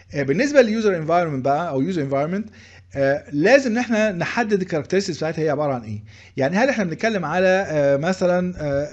بالنسبه لليوزر انفايرمنت بقى او يوزر انفايرمنت، لازم ان احنا نحدد الكاركترستكس بتاعتها هي عباره عن ايه. يعني هل احنا بنتكلم على مثلا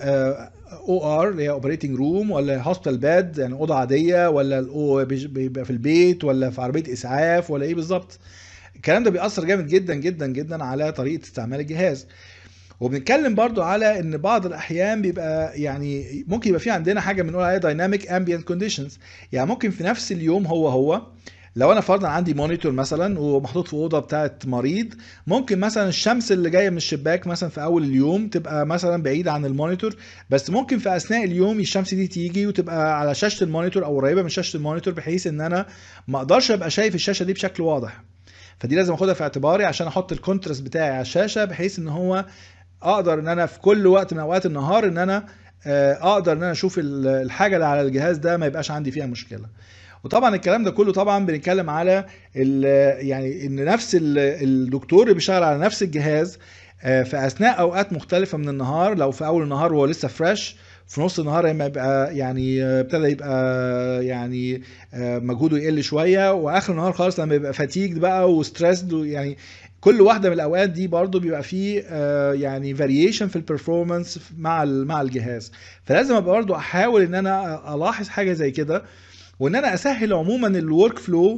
او ار اللي هي اوبريتنج روم، ولا هوسبيتال باد يعني اوضه عاديه، ولا الاو بيبقى في البيت، ولا في عربيه اسعاف، ولا ايه بالظبط. الكلام ده بيأثر جامد جدا جدا جدا على طريقه استعمال الجهاز. وبنتكلم برضو على ان بعض الاحيان بيبقى يعني ممكن يبقى في عندنا حاجه بنقول عليها دايناميك امبيانت كونديشنز. يعني ممكن في نفس اليوم هو لو انا فرضا عندي مونيتور مثلا ومحطوط في اوضه بتاعه مريض، ممكن مثلا الشمس اللي جايه من الشباك مثلا في اول اليوم تبقى مثلا بعيده عن المونيتور، بس ممكن في اثناء اليوم الشمس دي تيجي وتبقى على شاشه المونيتور او قريبه من شاشه المونيتور، بحيث ان انا ما اقدرش ابقى شايف الشاشه دي بشكل واضح. فدي لازم اخدها في اعتباري عشان احط الكونتراست بتاعي على الشاشه، بحيث ان هو اقدر ان انا في كل وقت من اوقات النهار ان انا اقدر ان انا اشوف الحاجه اللي على الجهاز ده ما يبقاش عندي فيها مشكله. وطبعا الكلام ده كله طبعا بنتكلم على يعني ان نفس الدكتور اللي بيشتغل على نفس الجهاز في اثناء اوقات مختلفه من النهار، لو في اول النهار وهو لسه فريش، في نص النهار لما يبقى يعني ابتدى يبقى يعني مجهوده يقل شويه، واخر النهار خالص لما يبقى فاتيجد بقى وستريسد. يعني كل واحده من الاوقات دي برضو بيبقى فيه يعني فاريشن في البرفورمانس مع الجهاز. فلازم ابقى برضو احاول ان انا الاحظ حاجه زي كده، وان انا اسهل عموما الورك فلو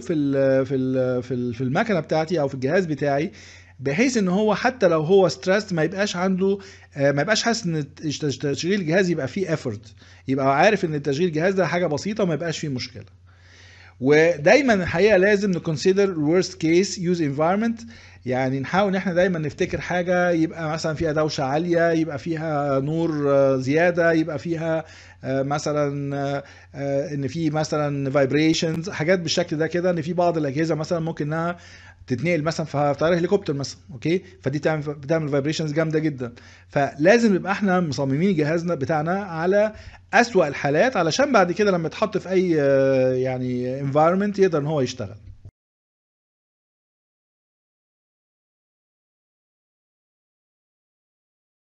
في المكنه بتاعتي او في الجهاز بتاعي، بحيث ان هو حتى لو هو ستريس ما يبقاش عنده ما يبقاش حاسس ان تشغيل الجهاز يبقى فيه ايفورت، يبقى عارف ان تشغيل الجهاز ده حاجه بسيطه وما يبقاش فيه مشكله. ودايما الحقيقه لازم نكونسيدر worst case use environment. يعني نحاول ان احنا دايما نفتكر حاجه يبقى مثلا فيها دوشه عاليه، يبقى فيها نور زياده، يبقى فيها مثلا ان في مثلا فايبريشنز، حاجات بالشكل ده كده. ان في بعض الاجهزه مثلا ممكن انها تتنقل مثلا في طياره هليكوبتر مثلا، اوكي، فدي بتعمل فايبريشنز جامده جدا. فلازم يبقى احنا مصممين جهازنا بتاعنا على اسوأ الحالات، علشان بعد كده لما يتحط في اي يعني environment يقدر ان هو يشتغل.